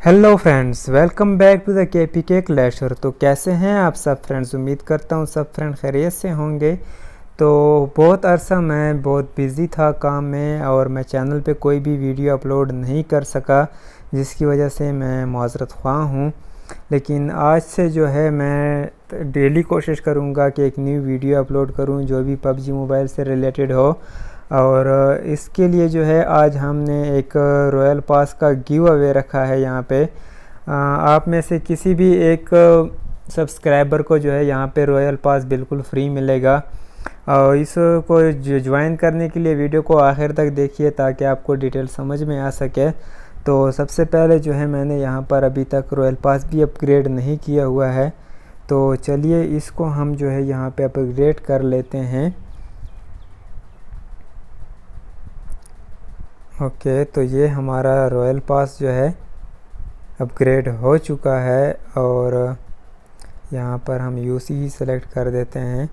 Hello friends, welcome back to the KPK clasher. तो कैसे हैं आप सब फ्रेंड्स? उम्मीद करता हूँ सब फ्रेंड खैरियत से होंगे। तो बहुत अरसा मैं बहुत बिज़ी था काम में और मैं चैनल पे कोई भी वीडियो अपलोड नहीं कर सका, जिसकी वजह से मैं माज़रत ख़्वाह हूँ। लेकिन आज से जो है मैं डेली कोशिश करूँगा कि एक न्यू वीडियो अपलोड करूँ जो भी PUBG मोबाइल से रिलेटेड हो। और इसके लिए जो है आज हमने एक रॉयल पास का गिव अवे रखा है यहाँ पे। आप में से किसी भी एक सब्सक्राइबर को जो है यहाँ पे रॉयल पास बिल्कुल फ्री मिलेगा। और इसको ज्वाइन करने के लिए वीडियो को आखिर तक देखिए ताकि आपको डिटेल समझ में आ सके। तो सबसे पहले जो है मैंने यहाँ पर अभी तक रॉयल पास भी अपग्रेड नहीं किया हुआ है, तो चलिए इसको हम जो है यहाँ पे अपग्रेड कर लेते हैं। ओके, तो ये हमारा रॉयल पास जो है अपग्रेड हो चुका है और यहाँ पर हम यूसी ही सेलेक्ट कर देते हैं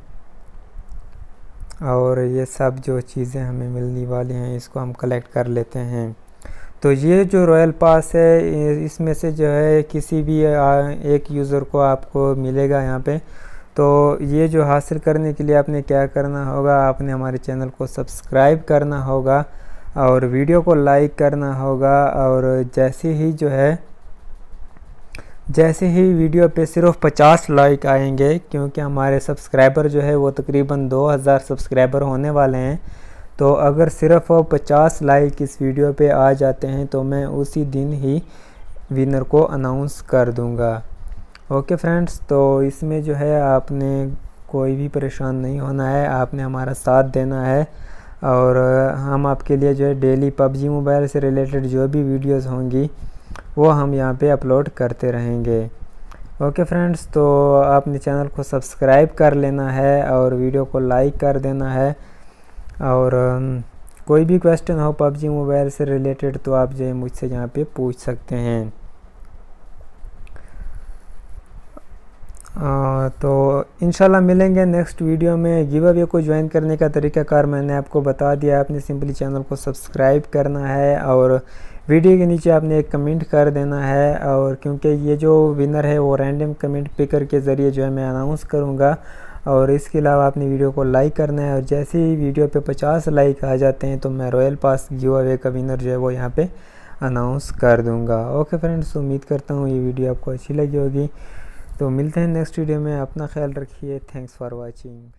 और ये सब जो चीज़ें हमें मिलने वाली हैं इसको हम कलेक्ट कर लेते हैं। तो ये जो रॉयल पास है इसमें से जो है किसी भी एक यूज़र को आपको मिलेगा यहाँ पे। तो ये जो हासिल करने के लिए आपने क्या करना होगा, आपने हमारे चैनल को सब्सक्राइब करना होगा और वीडियो को लाइक करना होगा। और जैसे ही वीडियो पे सिर्फ 50 लाइक आएंगे, क्योंकि हमारे सब्सक्राइबर जो है वो तकरीबन 2000 सब्सक्राइबर होने वाले हैं, तो अगर सिर्फ 50 लाइक इस वीडियो पे आ जाते हैं तो मैं उसी दिन ही विनर को अनाउंस कर दूंगा। ओके फ्रेंड्स, तो इसमें जो है आपने कोई भी परेशान नहीं होना है, आपने हमारा साथ देना है और हम आपके लिए जो है डेली PUBG मोबाइल से रिलेटेड जो भी वीडियोस होंगी वो हम यहाँ पे अपलोड करते रहेंगे। ओके फ्रेंड्स, तो आपने चैनल को सब्सक्राइब कर लेना है और वीडियो को लाइक कर देना है। और कोई भी क्वेश्चन हो PUBG मोबाइल से रिलेटेड तो आप जो है मुझसे यहाँ पे पूछ सकते हैं। तो इंशाल्लाह मिलेंगे नेक्स्ट वीडियो में। गिव अवे को ज्वाइन करने का तरीक़ाकार मैंने आपको बता दिया। आपने सिंपली चैनल को सब्सक्राइब करना है और वीडियो के नीचे आपने एक कमेंट कर देना है। और क्योंकि ये जो विनर है वो रैंडम कमेंट पिकर के ज़रिए जो है मैं अनाउंस करूँगा। और इसके अलावा आपने वीडियो को लाइक करना है और जैसे ही वीडियो पे 50 लाइक आ जाते हैं तो मैं रॉयल पास गिव अवे का विनर जो है वो यहाँ पे अनाउंस कर दूँगा। ओके फ्रेंड्स, उम्मीद करता हूँ ये वीडियो आपको अच्छी लगी होगी। तो मिलते हैं नेक्स्ट वीडियो में। अपना ख्याल रखिए। Thanks for watching.